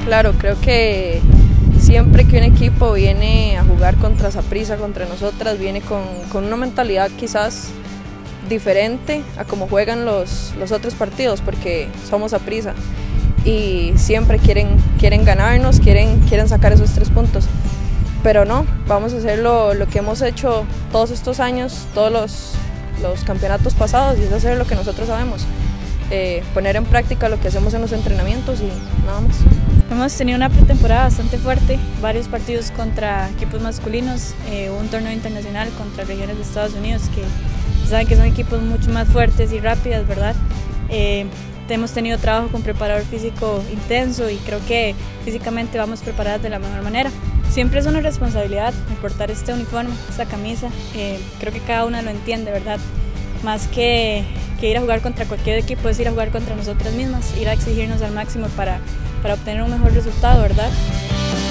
claro, creo que siempre que un equipo viene a jugar contra Saprissa, contra nosotras, viene con una mentalidad quizás diferente a como juegan los otros partidos, porque somos Saprissa y siempre quieren ganarnos, quieren sacar esos 3 puntos. Pero no, vamos a hacer lo que hemos hecho todos estos años, todos los campeonatos pasados, y es hacer lo que nosotros sabemos, poner en práctica lo que hacemos en los entrenamientos y nada más. Hemos tenido una pretemporada bastante fuerte, varios partidos contra equipos masculinos, un torneo internacional contra regiones de Estados Unidos que saben que son equipos mucho más fuertes y rápidas, ¿verdad? Hemos tenido trabajo con preparador físico intenso y creo que físicamente vamos preparadas de la mejor manera. Siempre es una responsabilidad portar este uniforme, esta camisa, creo que cada una lo entiende, ¿verdad? Más que ir a jugar contra cualquier equipo, es ir a jugar contra nosotras mismas, ir a exigirnos al máximo para obtener un mejor resultado, ¿verdad?